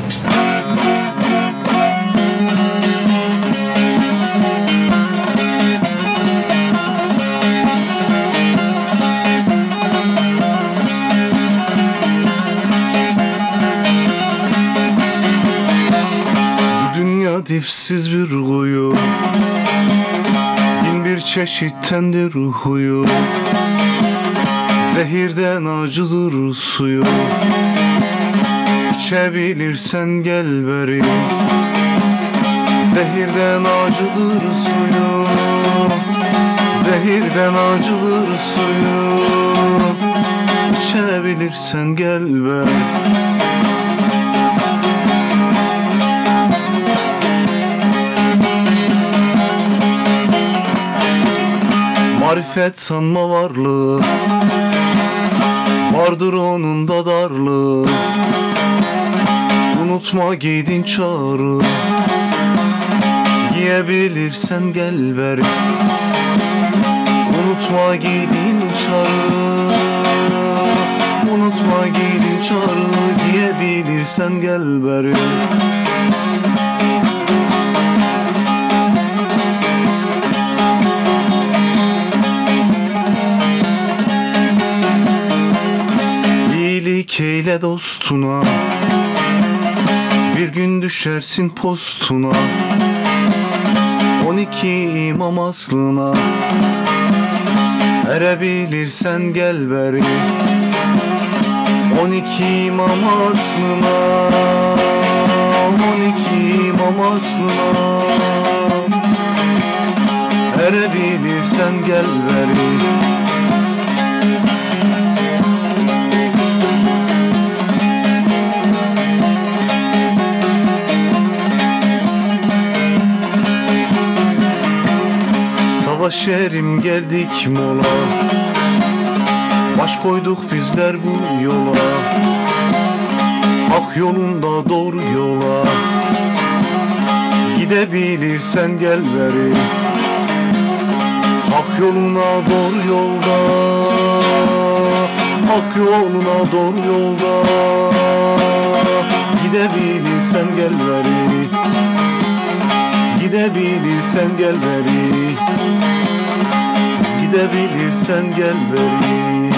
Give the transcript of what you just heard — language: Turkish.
Dipsiz bir kuyu, bin bir çeşittendir huyu, zehirden acıdır suyu. İçebilirsen gel beri, zehirden acıdır suyu, zehirden acıdır suyu. İçebilirsen gel beri. Marifet sanma varlığı, vardır onun da darlığı. Unutma giydin çağrı, giyebilirsen gel beri. Unutma giydin çağrı, unutma giydin çağrı, giyebilirsen gel beri. Eyle dostuna, bir gün düşersin postuna. 12 imam aslına, erebilirsen gel beri. 12 imam aslına, 12 imam aslına, erebilirsen gel beri. Savaş erim geldik mola, baş koyduk bizler bu yola. Hak yolunda doğru yola, gidebilirsen gel beri. Hak yoluna doğru yolda, hak yoluna doğru yolda, gidebilirsen gel beri. Gidebilirsen gel beri, gidebilirsen gel beri.